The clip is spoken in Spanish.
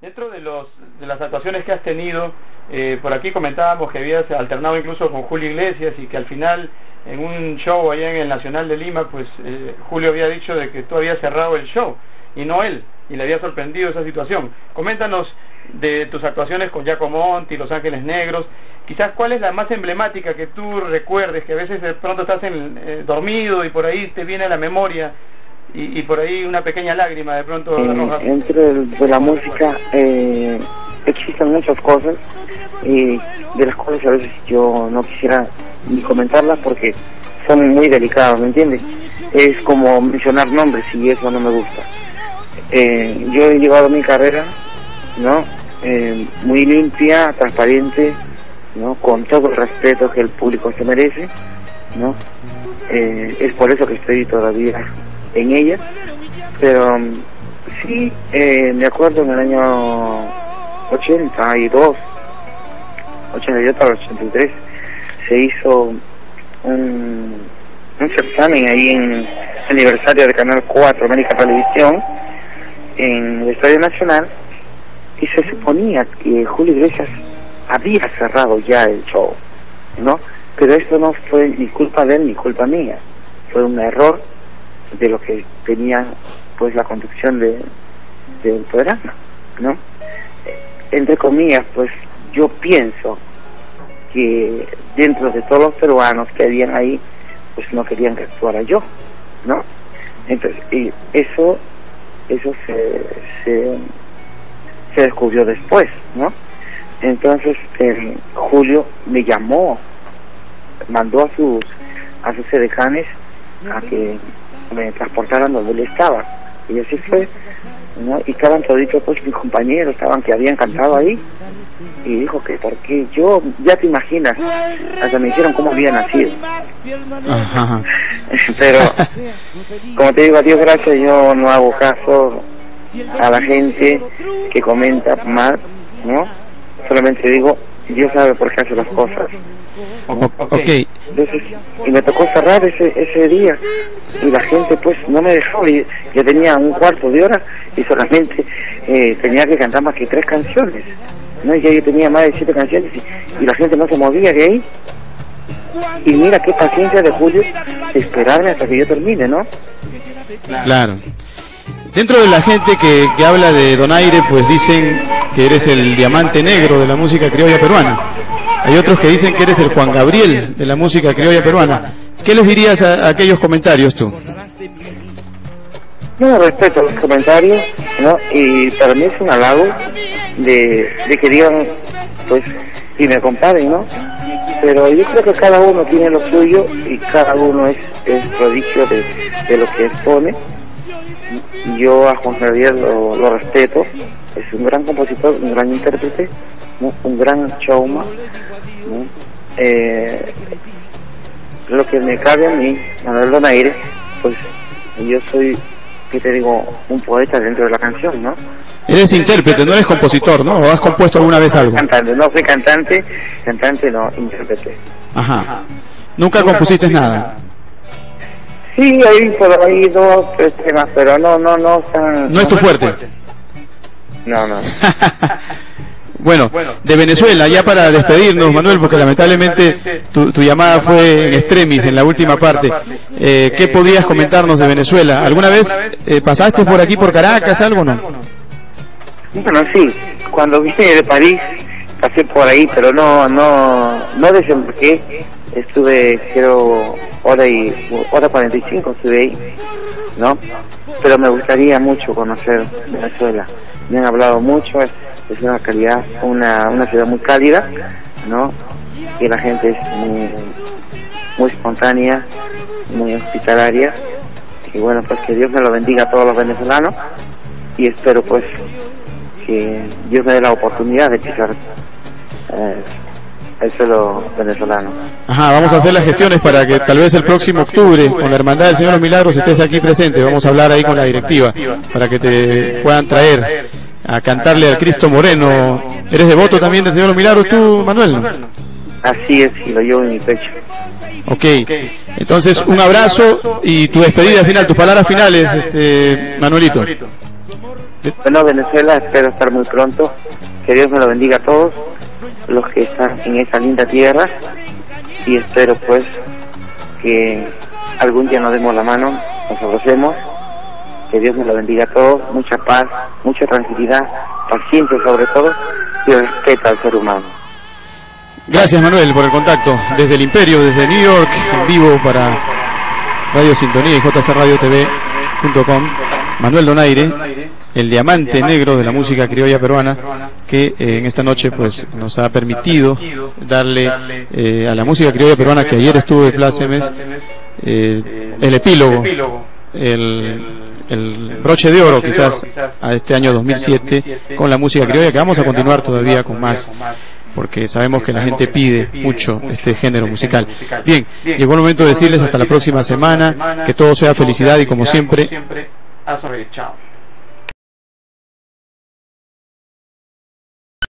Dentro de las actuaciones que has tenido, por aquí comentábamos que habías alternado incluso con Julio Iglesias y que al final, en un show allá en el Nacional de Lima, pues Julio había dicho de que tú habías cerrado el show y no él, y le había sorprendido esa situación. Coméntanos de tus actuaciones con Giacomo Monti, Los Ángeles Negros, quizás cuál es la más emblemática que tú recuerdes, que a veces de pronto estás dormido y por ahí te viene a la memoria y por ahí una pequeña lágrima de pronto arroja. Dentro de la música existen muchas cosas de las cuales a veces yo no quisiera ni comentarlas porque son muy delicadas, ¿me entiendes? Es como mencionar nombres y eso no me gusta. Yo he llevado mi carrera, ¿no? Muy limpia, transparente, ¿no? Con todo el respeto que el público se merece, ¿no? Es por eso que estoy todavía en ella, pero sí, me acuerdo en el año 88 al 83 se hizo un certamen ahí en el aniversario de Canal 4 América Televisión en el Estadio Nacional y se suponía que Julio Iglesias había cerrado ya el show, ¿no? Pero esto no fue ni culpa de él ni culpa mía, fue un error de lo que tenía pues la conducción del programa, ¿no? Entre comillas, pues yo pienso que dentro de todos los peruanos que habían ahí, pues no querían que actuara yo, ¿no? Entonces, y eso se descubrió después, ¿no? Entonces Julio me llamó, mandó a sus edecanes a que me transportaran donde él estaba, y así fue, ¿no? Y estaban toditos pues mis compañeros, estaban que habían cantado ahí, y dijo que porque yo, ya te imaginas, hasta me dijeron cómo había nacido. Ajá. Pero como te digo, a Dios gracias, yo no hago caso a la gente que comenta mal, ¿no? Solamente digo, Dios sabe por qué hace las cosas. Okay. Entonces, y me tocó cerrar ese día y la gente pues no me dejó, y yo tenía un cuarto de hora y solamente tenía que cantar más que 3 canciones, ¿no? Y ya yo tenía más de 7 canciones y la gente no se movía de ahí, y mira qué paciencia de Julio esperarme hasta que yo termine, ¿no? Claro. Dentro de la gente que habla de Donaire, pues dicen que eres el diamante negro de la música criolla peruana. Hay otros que dicen que eres el Juan Gabriel de la música criolla peruana. ¿Qué les dirías a aquellos comentarios tú? Yo respeto los comentarios, ¿no? Y para mí es un halago de que digan, pues, y me comparen, ¿no? Pero yo creo que cada uno tiene lo suyo y cada uno es prodigio de lo que expone. Yo a Juan Gabriel lo respeto, es un gran compositor, un gran intérprete, ¿no? Un gran showman, ¿no? Lo que me cabe a mí, Manuel Donaire, pues yo soy, ¿qué te digo?, un poeta dentro de la canción, ¿no? Eres intérprete, no eres compositor, ¿no? ¿O has compuesto alguna vez algo? Cantante, no soy cantante no, intérprete. Ajá. ¿Nunca compusiste nada? Sí, hay por ahí 2, 3 temas, pero no están... ¿No es tu fuerte? No. Bueno, de Venezuela, ya para despedirnos, Manuel, porque lamentablemente tu llamada fue en extremis, en la última parte. ¿Qué podrías comentarnos de Venezuela? ¿Alguna vez pasaste por aquí, por Caracas, algo, no? Bueno, sí, cuando vine de París, pasé por ahí, pero no desembarqué. Estuve, creo, hora 45 estuve ahí, ¿no? Pero me gustaría mucho conocer Venezuela. Me han hablado mucho, es una calidad, una ciudad muy cálida, ¿no? Y la gente es muy espontánea, muy hospitalaria. Y bueno, pues que Dios me lo bendiga a todos los venezolanos y espero pues que Dios me dé la oportunidad de pisar el suelo venezolano. Ajá, vamos a hacer las gestiones para que tal vez el próximo octubre, con la Hermandad del Señor de los Milagros, estés aquí presente. Vamos a hablar ahí con la directiva para que te puedan traer a cantarle al Cristo Moreno. ¿Eres devoto también del Señor de los Milagros tú, Manuel, no? Así es, y lo llevo en mi pecho. Ok, entonces un abrazo y tu despedida final, tus palabras finales, Manuelito. Bueno, Venezuela, espero estar muy pronto. Que Dios me lo bendiga a todos los que están en esa linda tierra, y espero pues que algún día nos demos la mano, nos abracemos. Que Dios me lo bendiga a todos, mucha paz, mucha tranquilidad, paciencia sobre todo, y respeto al ser humano. Gracias, Manuel, por el contacto desde el Imperio, desde New York, en vivo para Radio Sintonía y jcradiotv.com. Manuel Donaire, el diamante negro de la música criolla peruana, que en esta noche pues nos ha permitido darle a la música criolla peruana, que ayer estuvo de plácemes, el epílogo, el broche de oro quizás a este año 2007 con la música criolla, que vamos a continuar todavía con más, porque sabemos que la gente pide mucho este género musical. Bien, llegó el momento de decirles hasta la próxima semana, que todo sea felicidad y como siempre, a sonreír. Chao.